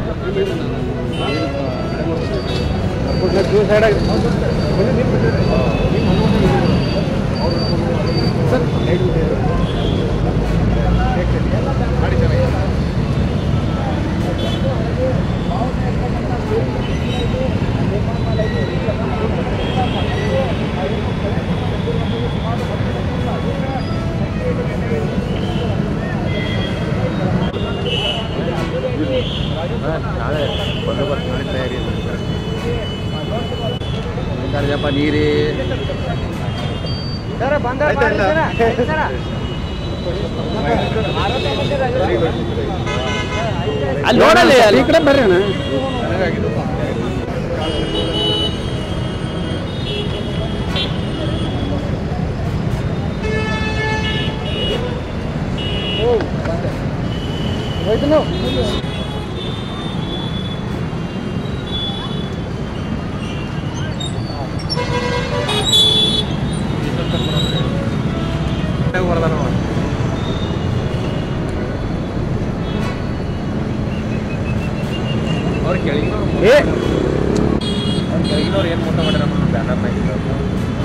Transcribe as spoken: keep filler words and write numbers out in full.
ನಾಳೆ ಬಂದೋಬಸ್ತ್ ಮಾಡಿ ತಯಾರಿ ಜಪ್ಪ ನೀರಿ ಅಲ್ಲಿ ನೋಡಲ್ಲಿ ಅಲ್ಲಿ ಈ ಕಡೆ ಬರ್ರಿ ಅಣ್ಣ ಹೋಯ್ತು ಅವ್ರು ಕೆಳಗಿನವ್ರು ಅವ್ರು ಕೆಳಗಿನವ್ರು ಏನು ಮೋಸ ಮಾಡ್ಯಾರ ಬ್ಯಾನರ್